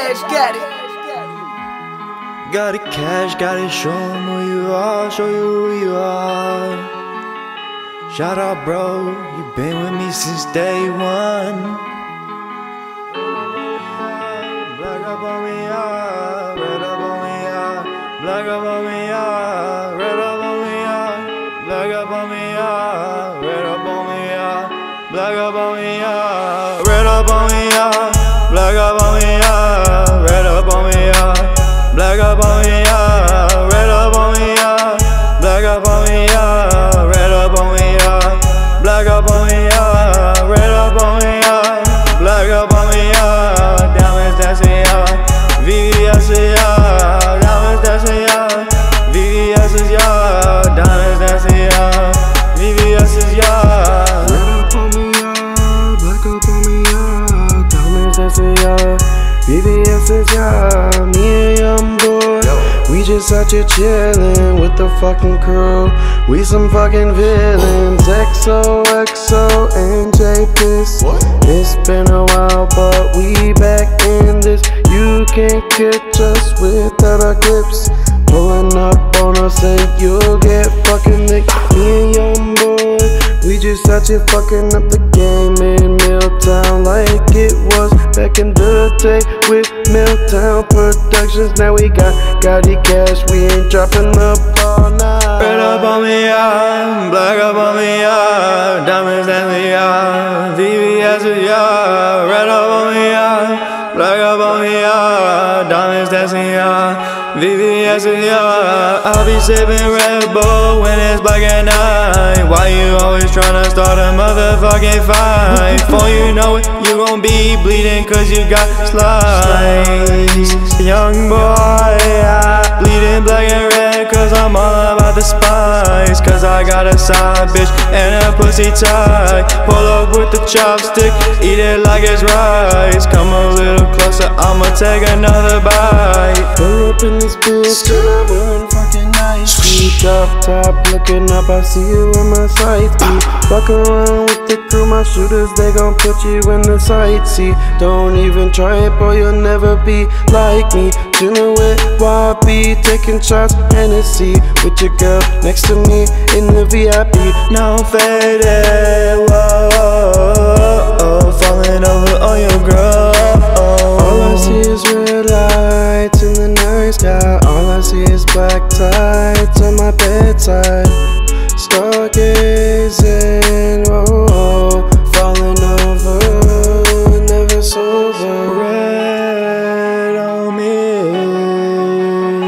cash, got it. Got the cash, gotta show 'em who you are, show you who you are. Shout out, bro, you been with me since day one. Black up on me, red up on me, black up on me, red up on me, black up on me, red up on me, black up on me, red up on me, black up on me, red up on me, black up on me, red up on me, black up on me, red up on me, black up on me, red up on me, black up on me, diamonds dancing, VVS is diamonds dancing, VVS is diamonds dancing, VVS is red up on me, black up on me, diamonds dancing, VVS is me and young boy. We just out here chillin' with the fucking crew. We some fucking villains. XOXO and J-Piss. It's been a while, but we back in this. You can't catch us without our clips. Pulling up on us and you'll get fucking licked. Me and young boy, we just out here fucking up the game in Milltown like it was back in the day with Milltown Productions. Now we got the cash, we ain't dropping up all night. Red up on me, black up on me, diamonds dancing, VVS is red up on me, black up on me, diamonds dancing, VVS is I'll be sipping Red Bull when it's black at night. Why you always tryna start a motherfucking fight? Before you know it, you gon' be bleeding cause you got sliced. Young boy, bleeding black and red cause I'm all about the spice. Cause I got a side bitch and a pussy tight. Pull up with the chopstick, eat it like it's rice. Come a little closer, I'ma take another bite. Pull up in this bitch, and I'm fucking nice. Drop top, looking up, I see you in my sight. Fuck around with the crew, my shooters, they gon' put you in the sight. See, don't even try it, boy, you'll never be like me. Chillin' with YB, taking shots, Hennessy with your girl next to me in the VIP. Now I'm faded, whoa, falling over on your girl. All I see is red lights in the night sky. All I see is black tights on my bedside. Stargazing, whoa, falling over, never sober. Red on me,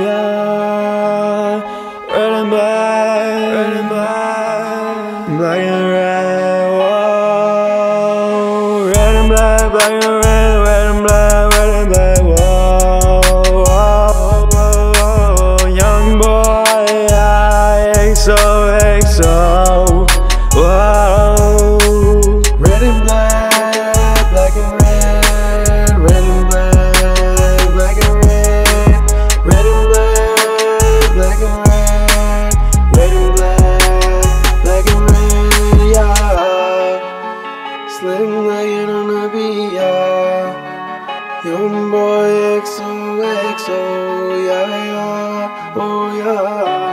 red and black, red and black, black and red, whoa, red and black, black and red, red and black, red and black, whoa, whoa, whoa, young boy, XOXO, whoa. Red and black, black and red, red and black, black and red, red and black, black and red, red and black, black and red, yeah. Slim legged on the beat, yeah. Young boy XOXO, yeah, yeah, oh yeah.